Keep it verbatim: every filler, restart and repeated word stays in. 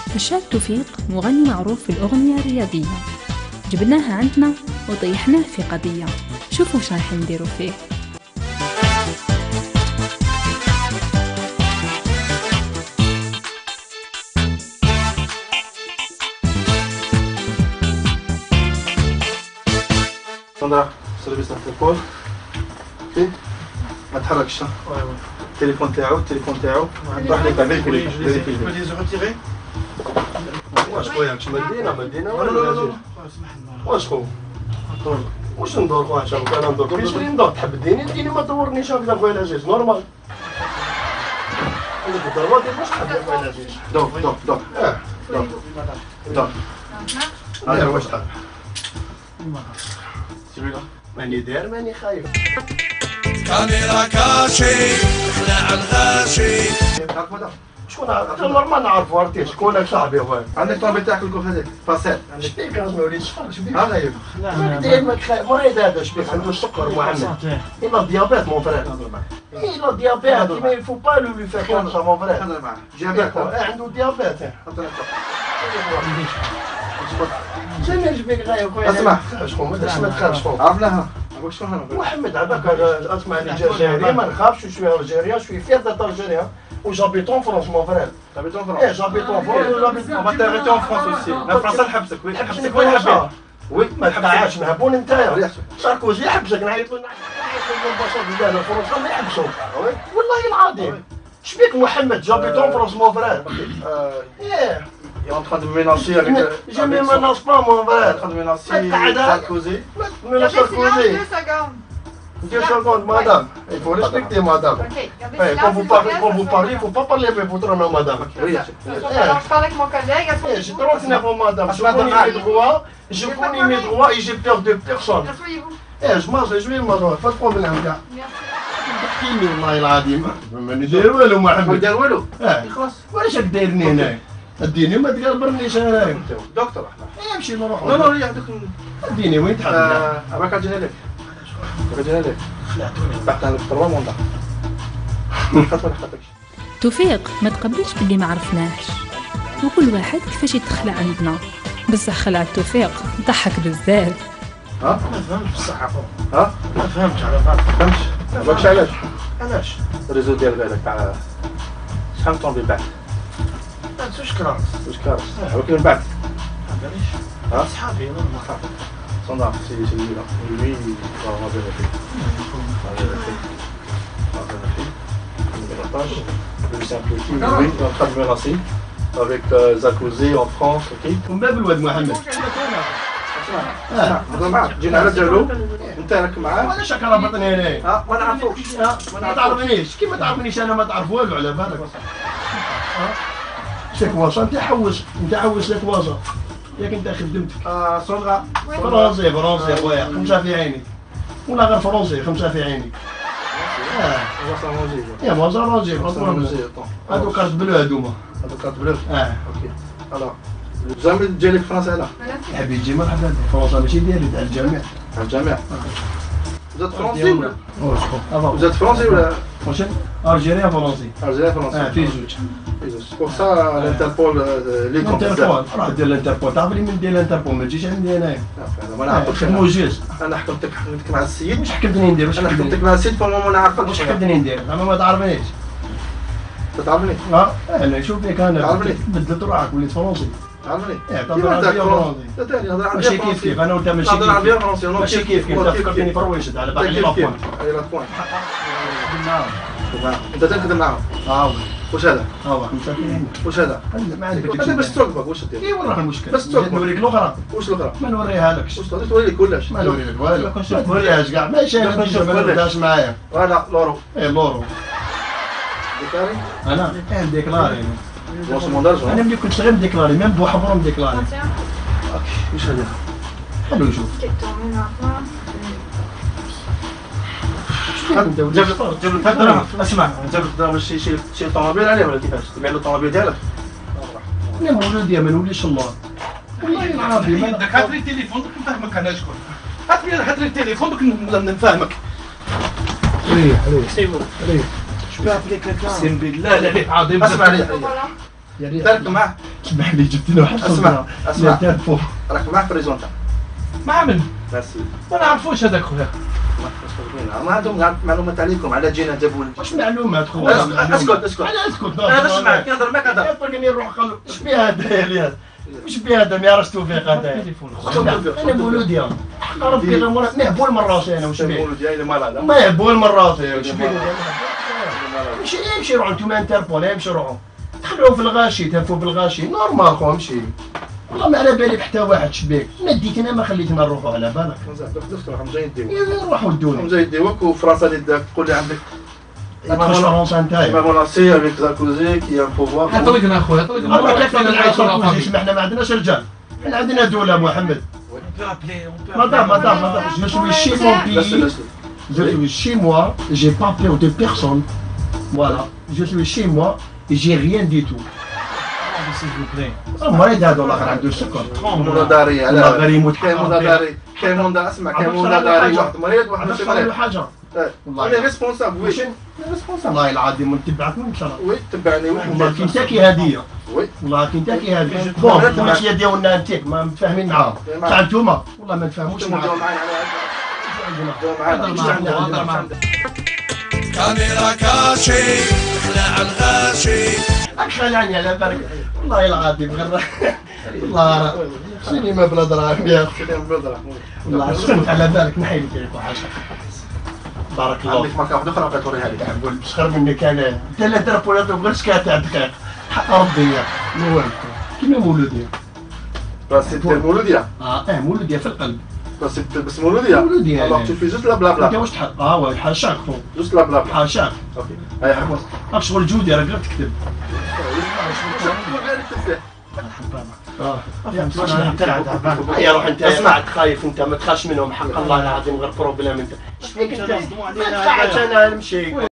رشاد توفيق مغني معروف في الأغنية الرياضية، جبناها عندنا وطيحناه في قضية. شوفوا وش راح نديروا فيه. ساندرا سيرفيس التليفون فين؟ ما تحركش. التليفون تاعو التليفون تاعو راح لي تعمل فيه فيه واش خويا كش مدينه مدينه ولا واش خو واش ندور خويا شوف انا ندور كيفاش اللي ندور تحب ديني ديني ما تورنيش هكذا خويا العزيز نورمال عندك الضربات واش تحب خويا العزيز دوك دوك دوك اه دوك دوك هذا واش تحب سيبيلا ماني داير ماني خايف كاميرا كاشي اخلع الغاشي شكون نورمال نعرفو عرفتي شكون صاحبي هو عندك طابي تاعك الكوخ هذاك فاسيل شبيك لازم وليد شحال شبيك ها غايب دايما مريض هذا شبيك عنده السكر محمد إلا الديابيت مون فرير إلا الديابيت ما يفو با لو لو فير كوم سا مون فرير هضر معاه ديابيت عنده ديابيت جميل شبيك غايب خويا اسمع شكون ما تخافش ما تخافش خويا عرفناها محمد عباك اسمع الجزائري ما نخافش شويه الجزائري شويه فير دات الجزائري و j'habite en France mon frère. J'habite en France. Eh j'habite en France. On va t'arrêter en France aussi. La France نحبسك وين نحبسك وين حبيت. وين ما تحبسش مهبون نتايا. ساركوزي يحبسك نعيط له الباشا ديالنا فرنسا ما يحبسوك. والله العظيم. شبيك محمد j'habite en France mon frère. ايه Il est en train de menacer avec le... Je ne menace pas mon frère. Il est en train de menacer Sarkozy. Menace Sarkozy. Deux secondes, madame. Il faut respecter, madame. Ok, gardez hey, quand vous parlez, quand vous parlez, il ne faut pas parler avec votre nom, madame. Oui. Alors, je parle avec mon collègue. Hey, j'ai trente-neuf ans, madame. Je connais mes droits. Je connais mes droits et j'ai peur de personne. Asseyez-vous. Hey, je mange, je vais m'asseoir. Pas de problème, gars. Merci. والله العظيم ما ندير والو محمد. ما ندير والو. خلاص. واش راك دايرني هنايا؟ اديني وما تقربرنيش انايا. دكتور احنا. امشي نروحو. لا لا ريح اديني وين تحب؟ اباك اجينا لك. اجينا لك. خلعتوني. تحت عندك تروا موندا. خاطر خاطرك. توفيق ما تقبلش باللي ما عرفناهش، وكل واحد كيفاش يتخلع عندنا. بصح خلع توفيق ضحك بزاف. ها؟ ما فهمتش بصح ها؟ ما فهمتش على ما فهمتش. ماكش علاش؟ علاش؟ الريزو ديال بالك تاع شحال طون بعد؟ بعد زوج كراس زوج كراس ولكن من بعد ما باليش ها؟ صحابي انا ما نعرف صندوق سي سي لا وي ما فيريفي ما فيريفي ما فيريفي ميراطاج لو سامبليفي وي en train de menacer avec Sarkozy en France ok ومن باب الواد محمد اه هضر معاك جينا على جالو انت راك معاه وانا شكرا بطني هنايا ها ما نعرفوش ما تعرفنيش كي ما تعرفنيش انا ما تعرف والو على بالك شيك واصا انت حوس انت حوس لك واصا ياك انت خدمتك اه صنغا فرنسي فرنسي خويا خمسه في عيني ولا غير فرنسي خمسه في عيني اه واصا رونجي يا واصا رونجي هادو كارت بلو هادوما هادو كارت بلو اه اوكي الوغ الجامع ديالك في فرنسا هنا حبيبي تجي مرحبا فرنسا ماشي ديالي تاع الجامع تاع الجامع زاد فرنسي ولا زاد فرنسي ولا فرنسي الجيريا فرنسي الجيريا فرنسي اه في زوج في زوج بور سا الانتربول لي كونتربول راه دير الانتربول تعرف لي من دير الانتربول ما تجيش عندي انايا ما نعرفش موجز انا حكمتك حكمتك مع السيد واش حكمتني ندير واش حكمتك مع السيد فما ما نعرفكش واش حكمتني ندير زعما ما تعرفنيش تعرفني اه انا شوف فيك انا بدلت روحك وليت فرنسي تعرفني؟ ايه تهضر عربية فرنسي لا تاني نهضر عربية فرنسي ماشي كيف كيف انا وانت ماشي كيف نهضر عربية فرنسي ماشي كيف كيف انت فكرتني في رويشد على باقي لابوان اي لابوان انت تنخدم معاهم اه واش هذا؟ اه خمسة في عيني واش هذا؟ ما عندك هذا باش تركبك واش دير؟ اي وراه المشكل بس تركبك نوريك الاخرى واش الاخرى؟ ما نوريها لكش واش توري لك كلش ما نوري لك والو ما نوريهاش كاع ماشي انا ما نبداش معايا فوالا لورو اي لورو ديكلاري؟ انا ايه ديكلاري بلونسمون دارجون انا ملي كنت صغير نديكلاري ميم بوحبرو نديكلاري واش هذا؟ خلو يشوف جاب جاب اسمع جاب ضرب شي شي شي طوموبيل عليه ولا كيفاش؟ تبيع له الطوموبيل ديالك؟ انا مولود يا ما نوليش الله والله العظيم داك هات لي التليفون دوك نفهمك انا شكون هات لي هات لي التليفون دوك نفهمك ريح ريح سيبو ريح شبعت لك اقسم بالله العظيم اسمع لي ترك معاه. اسمح لي جبت له واحد اسمع اسمع اسمع راك معاه بريزونتا. مع من؟ ميرسي. ما نعرفوش هذاك خويا. ما عندهم معلومات عليكم على جينا جابوا لي. واش معلومات خويا؟ اسكت اسكت. انا اسكت. هذا معك نهضر معك هذا. يطلقني نروح قال اش بها هذا الياس؟ واش بها هذا ما يعرفش توفيق هذا؟ انا مولوديا ربي غير مرة نهبول من راسي انا واش بيه؟ مولوديا اللي مرض. ما يهبول من راسي واش بيه؟ مشي يمشي روحوا نتوما انتربول يمشي روحوا دخلوا في الغاشي تهفوا في الغاشي نورمال خو امشي والله ما على بالي بحتى واحد شبيك ناديتنا ما خليتنا نروحوا على بالك راهم جايين يديوك نروحوا لدوني راهم جايين يديوك وفرنسا اللي داك تقول لي عندك تخش فرنسا نتايا ما مناصي افيك ساركوزي كي ان بوفوار طلقنا خويا طلقنا كيف نعيشوا احنا ما عندناش رجال احنا عندنا دولة محمد مدام مدام مدام je suis chez mon pays je suis chez moi j'ai pas peur de personne voilà je suis chez moi j'ai rien du tout المريض هذا والله غير عنده السكر مونا داري والله غير يموت كاين مونا داري كاين مونا اسمع كاين مونا داري واحد مريض واحد ماشي مريض حاجه والله انا ريسبونسابل وي ريسبونسابل والله العظيم نتبعك من شرف وي تبعني والله كنتاكي هديه وي والله كنتاكي هديه بون المشيه ديالنا انتيك ما متفاهمين معاهم تاع انتوما والله ما نتفاهموش معاهم كاميرا كاشي اخلع الغاشي خلعني على بالك والله العظيم غير والله سينما بلا دراهم يا اخي والله سخنت على بالك نحيلك يا حاجه بارك الله عندك ماركه واحده اخرى غتوريها لك نقول بسخر منك انا انت لا درب ولا غير سكات تاع دقيق حق ربي نوال كيما مولوديا بس انت مولوديا اه اه مولوديا في القلب بس بس مولوديا مولوديا الوغ تو في جوست لا بلا انت بلا واش تحط اه وي حاشاك خو جوست لا بلا بلا حاشاك اوكي هاي حفظ راك شغل جودي راك غير تكتب اه يا روح انت اسمع خايف انت ما تخافش منهم حق الله العظيم غير بروبليم انت اش فيك انت ما تخافش انا نمشي